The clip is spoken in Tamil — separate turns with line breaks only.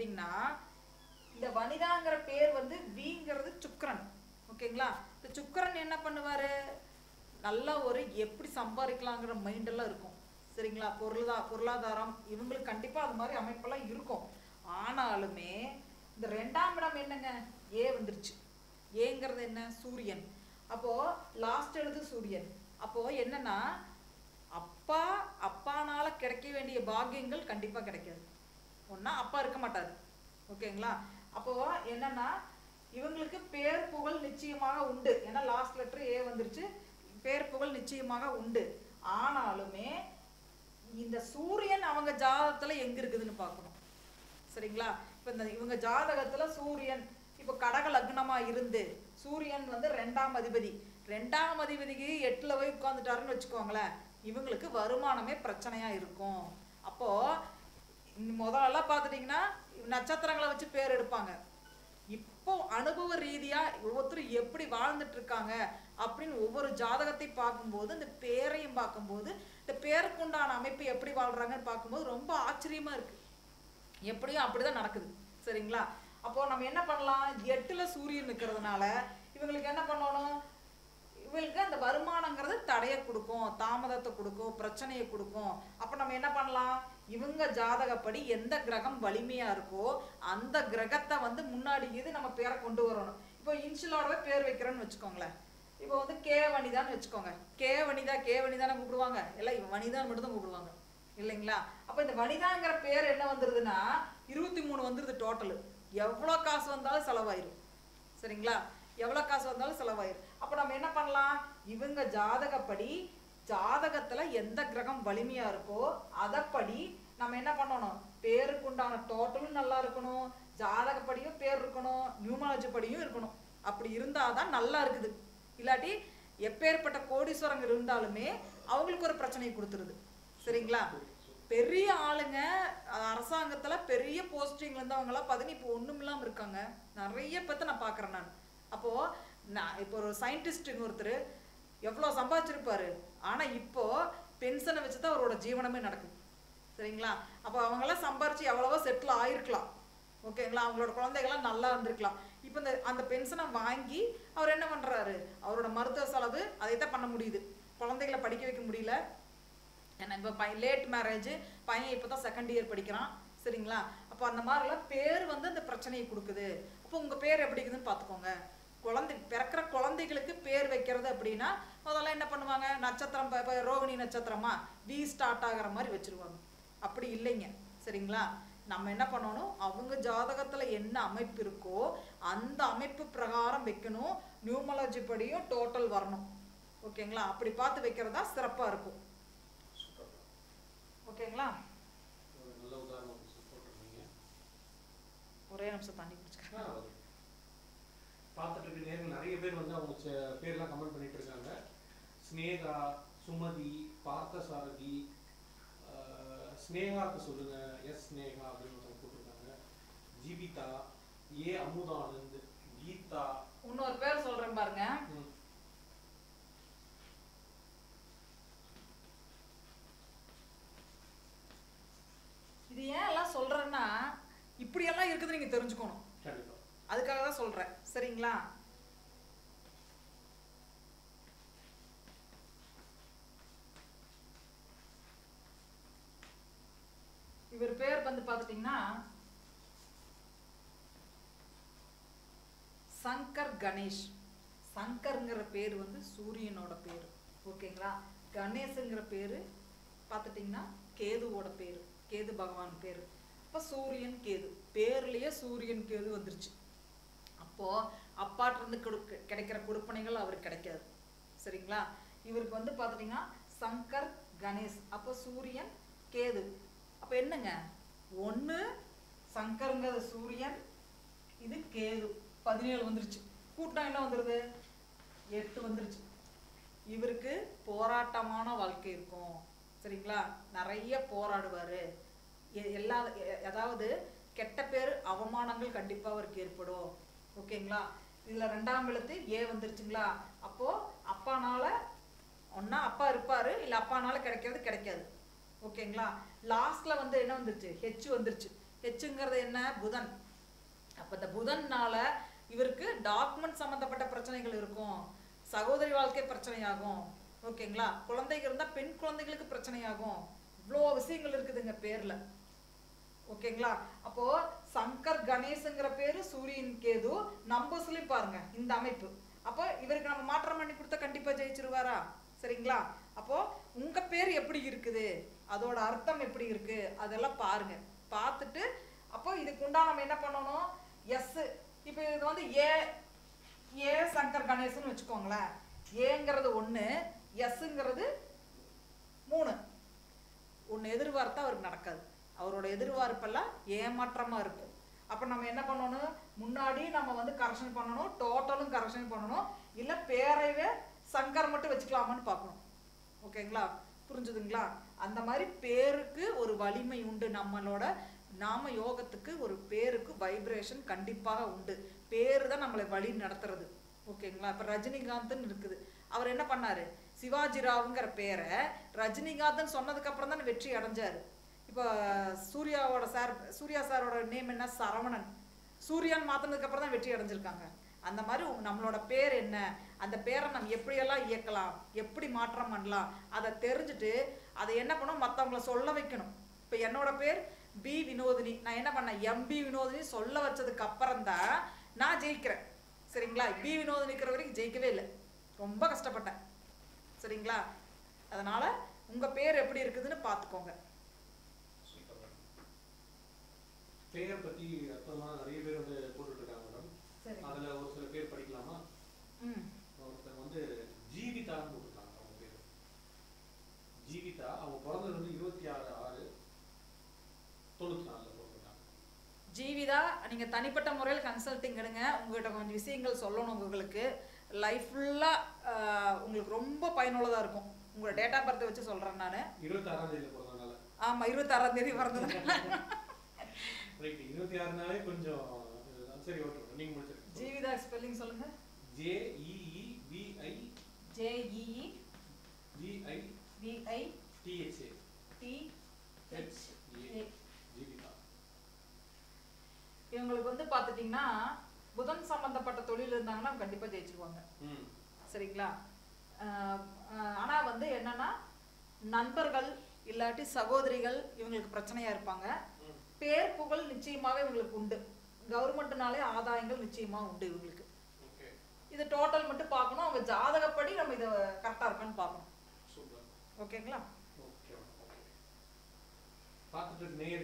எடுத்துட்டீங்கன்னா இந்த வனிதாங்கிற பேர் வந்து விங்கிறது சுக்கிரன். ஓகேங்களா? இந்த சுக்கிரன் என்ன பண்ணுவாரு, நல்லா ஒரு எப்படி சம்பாதிக்கலாங்கிற மைண்ட் எல்லாம் இருக்கும். சரிங்களா? பொருளாதாரம் இவங்களுக்கு கண்டிப்பா அது மாதிரி அமைப்பெல்லாம் இருக்கும். ஆனாலுமே இந்த 2ஆம் இடம் என்னங்க, ஏ வந்துருச்சு. ஏங்கிறது என்ன, சூரியன். அப்போ லாஸ்ட் எழுது சூரியன். அப்போ என்னன்னா அப்பானால கிடைக்க வேண்டிய பாக்கியங்கள் கண்டிப்பா கிடைக்காது. ஒன்னா அப்பா இருக்க மாட்டாரு. ஓகேங்களா? அப்போ என்னன்னா இவங்களுக்கு பேர் புகழ் நிச்சயமாக உண்டு. ஏன்னா லாஸ்ட் லெட்டர் ஏ வந்துருச்சு. பேர் புகழ் நிச்சயமாக உண்டு. ஆனாலுமே இந்த சூரியன் அவங்க ஜாதகத்துல எங்க இருக்குதுன்னு பார்க்கணும். சரிங்களா? இப்ப இவங்க ஜாதகத்துல சூரியன் இப்ப கடக லக்னமா இருந்து சூரியன் வந்து 2ஆம் அதிபதி. 2ஆம் அதிபதிக்கு 8ல போய் உட்கார்ந்துட்டாருன்னு வச்சுக்கோங்களேன், இவங்களுக்கு வருமானமே பிரச்சனையா இருக்கும். அப்போ முதல்ல பார்த்துட்டீங்கன்னா நட்சத்திரங்களை வச்சு பேர் எடுப்பாங்க. இப்போ அனுபவ ரீதியா ஒவ்வொருத்தரும் எப்படி வாழ்ந்துட்டு இருக்காங்க அப்படின்னு ஒவ்வொரு ஜாதகத்தை பார்க்கும்போது இந்த பேரையும் பார்க்கும்போது இந்த பேருக்குண்டான அமைப்பு எப்படி வாழ்றாங்கன்னு பார்க்கும்போது ரொம்ப ஆச்சரியமா இருக்கு. எப்படியும் அப்படிதான் நடக்குது. சரிங்களா? அப்போ நம்ம என்ன பண்ணலாம், 8ல சூரியன் இருக்கிறதுனால இவங்களுக்கு என்ன பண்ணணும், இவங்களுக்கு அந்த வருமானங்கிறது தடையை கொடுக்கும், தாமதத்தை கொடுக்கும், பிரச்சனையை கொடுக்கும். அப்ப நம்ம என்ன பண்ணலாம், இவங்க ஜாதகப்படி எந்த கிரகம் வலிமையா இருக்கோ அந்த கிரகத்தை வந்து முன்னாடி இது நம்ம பேரை கொண்டு வரணும். இப்போ இன்ஷியலோடவே பேர் வைக்கிறோன்னு வச்சுக்கோங்களேன். இப்போ வந்து கே வனிதான்னு வச்சுக்கோங்க. கே வனிதான்னு கூப்பிடுவாங்க, எல்லாம் இவன் வனிதான் மட்டும் தான் கூப்பிடுவாங்க இல்லைங்களா? அப்ப இந்த வனிதாங்கிற பேர் என்ன வந்துருதுன்னா 23 வந்துருது டோட்டலு. எவ்வளவு காசு வந்தாலும் செலவாயிரும். சரிங்களா? எவ்வளவு காசு வந்தாலும் செலவாயிரும். அப்ப நம்ம என்ன பண்ணலாம், இவங்க ஜாதகப்படி ஜாதகத்துல எந்த கிரகம் வலிமையா இருக்கோ அதப்படி நம்ம என்ன பண்ணணும், பேருக்கு உண்டான டோட்டலும் நல்லா இருக்கணும், ஜாதகப்படியும் பேர் இருக்கணும், நியூமாலஜி படியும் இருக்கணும். அப்படி இருந்தாதான் நல்லா இருக்குது. இல்லாட்டி எப்பேற்பட்ட கோடீஸ்வரங்க இருந்தாலுமே அவங்களுக்கு ஒரு பிரச்சனையை கொடுத்துருது. சரிங்களா? பெரிய ஆளுங்க அரசாங்கத்துல பெரிய போஸ்டிங்ல இருந்தவங்க எல்லாம் பார்த்தீங்கன்னா இப்போ ஒண்ணும் இல்லாம இருக்காங்க. நிறைய பேத்த நான் பாக்குறேன் நான். அப்போ இப்போ ஒரு சயின்டிஸ்ட் ஒருத்தர் எவ்வளவு சம்பாதிச்சிருப்பாரு, ஆனா இப்போ பென்ஷனை வச்சுதான் அவரோட ஜீவனமே நடக்குது. சரிங்களா? அப்போ அவங்க எல்லாம் சம்பாரிச்சு எவ்வளவோ செட்டில் ஆயிருக்கலாம். ஓகேங்களா? அவங்களோட குழந்தைகள்லாம் நல்லா இருந்திருக்கலாம். இப்போ அந்த பென்ஷனை வாங்கி அவர் என்ன பண்றாரு, அவரோட மருத்துவ செலவு அதைத்தான் பண்ண முடியுது. குழந்தைகளை படிக்க வைக்க முடியல. ஏன்னா இப்போ லேட் மேரேஜ், பையன் இப்போதான் 2nd இயர் படிக்கிறான். சரிங்களா? அப்போ அந்த மாதிரிலாம் பேர் வந்து அந்த பிரச்சனையை கொடுக்குது. அப்போ உங்க பேர் எப்படி இருக்குதுன்னு பார்த்துக்கோங்க. பிறக்கிற குழந்தைகளுக்கு பேர் வைக்கிறது அப்படின்னா முதல்ல என்ன பண்ணுவாங்க, நட்சத்திரம் இப்போ ரோகிணி நட்சத்திரமா வி ஸ்டார்ட் ஆகிற மாதிரி வச்சிருவாங்க. அப்படி இல்லைங்க. சரிங்களா? நம்ம என்ன பண்ணணும், அவங்க ஜாதகத்துல என்ன அமைப்பு இருக்கோ அந்த அமைப்பு பிரகாரம் வைக்கணும். நியூமராலஜி படியும் டோட்டல் வரணும். ஓகேங்களா? அப்படி பார்த்து வைக்கிறதா சிறப்பா இருக்கும். ஓகேங்களா? ஒரே நிமிஷம் தண்ணி குடிச்சுக்கிறேன்.
பார்த்துட்டு இருக்க நேரம் நிறைய பேர் வந்து அவங்க பேர்லாம் கமெண்ட் பண்ணிட்டு இருக்காங்க. ஸ்னேகா, சுமதி, பார்த்தசாரதி, ஸ்னேகாக்கு சொல்லுங்க, எஸ் ஸ்னேகா அப்படின்னு போட்டிருக்காங்க. ஜீவிதா, ஏ அமுதானந்த், கீதா.
இன்னொரு பேர் சொல்றேன் பாருங்க. இது ஏன் எல்லாம் சொல்றேன்னா இப்படி எல்லாம் இருக்குது நீங்க தெரிஞ்சுக்கணும். அதுக்காக தான் சொல்றேன். சரிங்களா? இவர் பேர் வந்து பாத்துட்டீங்கன்னா சங்கர் கணேஷ். சங்கர்ங்கிற பேர் வந்து சூரியனோட பேரு. ஓகேங்களா? கணேஷ்ங்கிற பேரு பார்த்துட்டீங்கன்னா கேதுவோட பேரு, கேது பகவான் பேரு. அப்ப சூரியன் கேது பேர்லயே சூரியன் கேது வந்துருச்சு. அப்போ அப்பாட்ட இருந்து கிடைக்கிற கொடுப்பனைகள் அவருக்கு கிடைக்காது. சரிங்களா? இவருக்கு வந்து பார்த்துட்டீங்கன்னா சங்கர் கணேஷ். அப்போ சூரியன் கேது. அப்ப என்னங்க, ஒண்ணு சங்கருங்கிறது சூரியன், இது கேது. 17 வந்துருச்சு. கூட்டம் என்ன வந்துருது, 8 வந்துருச்சு. இவருக்கு போராட்டமான வாழ்க்கை இருக்கும். சரிங்களா? நிறைய போராடுவாரு. அதாவது கெட்ட பேர் அவமானங்கள் கண்டிப்பா அவருக்கு ஏற்படும். ஓகேங்களா? இதுல 2ஆம் எழுத்து ஏ வந்துருச்சுங்களா? அப்போ அப்பானால ஒன்னா அப்பா இருப்பாரு, இல்ல அப்பானால கிடைக்கிறது கிடைக்காது. ஓகேங்களா? லாஸ்ட்ல வந்து என்ன வந்துருச்சு, ஹெச் வந்துருச்சு. ஹெச்ங்கிறது என்ன? புதன். அப்போ இந்த புதன்னால இவருக்கு டாக்குமெண்ட் சம்மந்தப்பட்ட பிரச்சனைகள் இருக்கும், சகோதரி வாழ்க்கை பிரச்சனையாகும், ஓகேங்களா? குழந்தைகள் இருந்தால் பெண் குழந்தைகளுக்கு பிரச்சனையாகும். இவ்வளோ விஷயங்கள் இருக்குதுங்க பேரில், ஓகேங்களா? அப்போ சங்கர் கணேஷ்ங்கிற பேரு சூரியன் கேது நம்பர்ஸ்லையும் பாருங்க இந்த அமைப்பு. அப்போ இவருக்கு நம்ம மாற்றம் பண்ணி கொடுத்தா கண்டிப்பாக ஜெயிச்சிருவாரா? சரிங்களா? அப்போ உங்க பேர் எப்படி இருக்குது, அதோட அர்த்தம் எப்படி இருக்கு, அதெல்லாம் பாருங்க. பார்த்துட்டு அப்போ இதுக்கு உண்டா நம்ம என்ன பண்ணணும்? எஸ், இப்போ இது வந்து ஏ சங்கர் கணேசன் வச்சுக்கோங்களேன். ஏங்கிறது 1, எஸ்ங்கிறது 3. ஒன்று எதிர்பார்த்தா அவருக்கு நடக்காது. அவரோட எதிர்பார்ப்பெல்லாம் ஏமாற்றமா இருக்கும். அப்போ நம்ம என்ன பண்ணணும்? முன்னாடி நம்ம வந்து கரெக்ஷன் பண்ணணும், டோட்டலும் கரெக்ஷன் பண்ணணும், இல்லை பேரைவே சங்கர் மட்டும் வச்சுக்கலாமான்னு பார்க்கணும். ஓகேங்களா? புரிஞ்சுதுங்களா? அந்த மாதிரி பேருக்கு ஒரு வலிமை உண்டு. நம்மளோட நாம யோகத்துக்கு ஒரு பேருக்கு வைப்ரேஷன் கண்டிப்பாக உண்டு. பேரு தான் நம்மளை வழி நடத்துறது. ஓகேங்களா? இப்போ ரஜினிகாந்த்னு இருக்குது, அவர் என்ன பண்ணாரு? சிவாஜி ராவுங்கிற பேரை ரஜினிகாந்த்னு சொன்னதுக்கு அப்புறம் தான் வெற்றி அடைஞ்சாரு. இப்போ சூர்யா சாரோட நேம் என்ன? சரவணன். சூர்யான்னு மாற்றினதுக்கு அப்புறம் தான் வெற்றி அடைஞ்சிருக்காங்க. அந்த மாதிரி நம்மளோட பேர் என்ன, அந்த பேரை நம்ம எப்படியெல்லாம் இயக்கலாம், எப்படி மாற்றம் பண்ணலாம், அதை தெரிஞ்சுட்டு அதை என்ன பண்ணணும்? மற்றவங்கள சொல்ல வைக்கணும். இப்போ என்னோட பேர் பி வினோதினி, நான் என்ன பண்ணேன்? எம்பி வினோதினி சொல்ல வச்சதுக்கு அப்புறம் தான் நான் ஜெயிக்கிறேன். சரிங்களா? பி வினோதினிக்கிற வரைக்கும் ஜெயிக்கவே இல்லை, ரொம்ப கஷ்டப்பட்டேன். சரிங்களா? அதனால உங்க பேர் எப்படி இருக்குதுன்னு பார்த்துக்கோங்க.
பேர் பத்தி அர்த்தமா நிறைய பேர் வந்து போட்டுட்டு இருக்காங்க மேடம். அதுல ஒரு சில பேர் படிக்கலாமா? ஒருத்தர் வந்து ஜீவிதான்னு போட்டுருக்காங்க. அவங்க பேர் ஜீவிதா. அவங்க பிறந்தது வந்து 26/6/94 போட்டுருக்காங்க.
ஜீவிதா, நீங்க தனிப்பட்ட முறையில் கன்சல்டிங் எடுங்க. உங்ககிட்ட கொஞ்சம் விஷயங்கள் சொல்லணும். உங்களுக்கு லைஃப் ஃபுல்லா உங்களுக்கு ரொம்ப பயனுள்ளதா இருக்கும். உங்களோட டேட் ஆஃப் பர்த் வச்சு சொல்றேன் நான்.
26ஆம் தேதி பிறந்தனால.
ஆமா, 26ஆம் தேதி பிறந்ததுனால.
ரைட், 26 கொஞ்சம் சரி. ஓகே, நீங்க முடிச்சிருங்க.
ஜீவிதா ஸ்பெல்லிங் சொல்லுங்க.
JEEVI ஜீவிதா.
இவங்களுக்கு வந்து பாத்துட்டீங்கன்னா புதன் சம்பந்தப்பட்ட தொழில் இருந்தாங்கன்னா கண்டிப்பா ஜெயிச்சிருவாங்க. சரிங்களா? ஆனா வந்து என்னன்னா நண்பர்கள் இல்லாட்டி சகோதரிகள் இவங்களுக்கு பிரச்சனையா இருப்பாங்க. பேர் புகழ் நிச்சயமாக இவங்களுக்கு உண்டு. கவர்மெண்ட்னாலே ஆதாயங்கள் நிச்சயமா உண்டு இவங்களுக்கு. இது டோட்டல் மட்டும் பார்க்கணும். அவங்க ஜாதகப்படி நம்ம இதை கரெக்டா இருக்கான்னு பார்க்கணும். ஓகேங்களா?
பார்த்துட்டு